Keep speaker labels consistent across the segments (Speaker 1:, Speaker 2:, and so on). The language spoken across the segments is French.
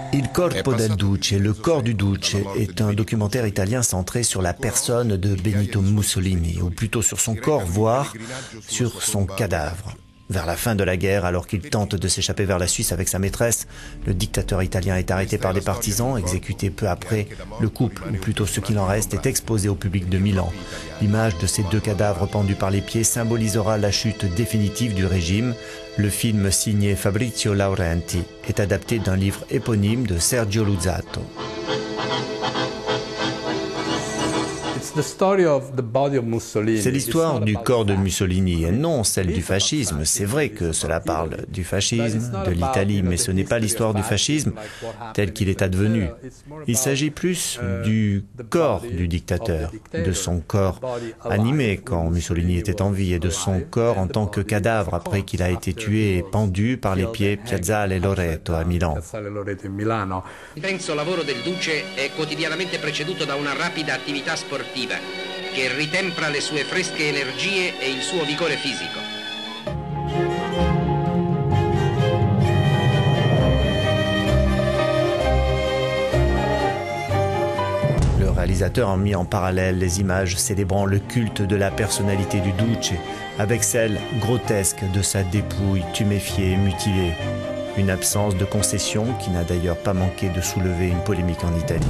Speaker 1: Il corpo del Duce, le corps du Duce, est un documentaire italien centré sur la personne de Benito Mussolini, ou plutôt sur son corps, voire sur son cadavre. Vers la fin de la guerre, alors qu'il tente de s'échapper vers la Suisse avec sa maîtresse, le dictateur italien est arrêté par des partisans, exécuté peu après. Le couple, ou plutôt ce qu'il en reste, est exposé au public de Milan. L'image de ces deux cadavres pendus par les pieds symbolisera la chute définitive du régime. Le film signé Fabrizio Laurenti est adapté d'un livre éponyme de Sergio Luzzatto. C'est l'histoire du corps de Mussolini et non celle du fascisme. C'est vrai que cela parle du fascisme, de l'Italie, mais ce n'est pas l'histoire du fascisme tel qu'il est advenu. Il s'agit plus du corps du dictateur, de son corps animé quand Mussolini était en vie et de son corps en tant que cadavre après qu'il a été tué et pendu par les pieds Piazzale Loreto à Milan.
Speaker 2: L'intenso lavoro del Duce è quotidianamente preceduto da una rapida attività sportiva che ritempra le sue fresche energie e il suo vigore fisico.
Speaker 1: Le réalisateur a mis en parallèle les images célébrant le culte de la personnalité du Duce avec celle grotesque de sa dépouille tuméfiée et mutilée. Une absence de concession qui n'a d'ailleurs pas manqué de soulever une polémique en Italie.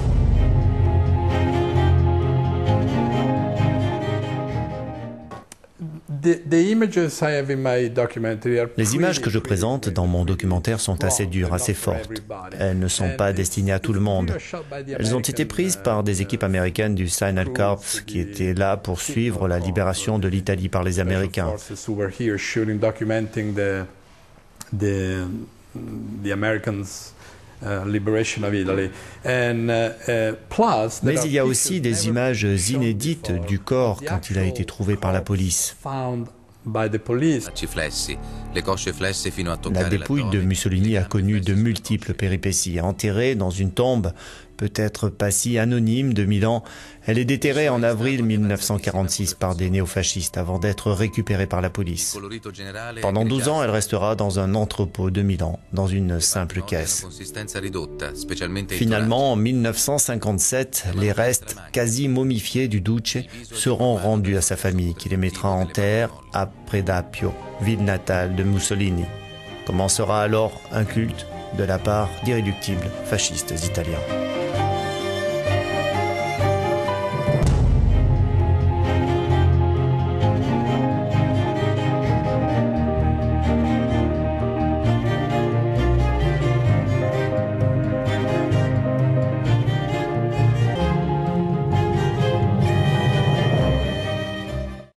Speaker 1: Les images que je présente dans mon documentaire sont assez dures, assez fortes. Elles ne sont pas destinées à tout le monde. Elles ont été prises par des équipes américaines du Signal Corps qui étaient là pour suivre la libération de l'Italie par les Américains. Mais il y a aussi des images inédites du corps quand il a été trouvé par la police. La dépouille de Mussolini a connu de multiples péripéties. Enterrée dans une tombe, peut-être pas si anonyme, de Milan, elle est déterrée en avril 1946 par des néofascistes avant d'être récupérée par la police. Pendant 12 ans, elle restera dans un entrepôt de Milan, dans une simple caisse. Finalement, en 1957, les restes quasi momifiés du Duce seront rendus à sa famille, qui les mettra en terre à Predappio, ville natale de Mussolini. Commencera alors un culte de la part d'irréductibles fascistes italiens.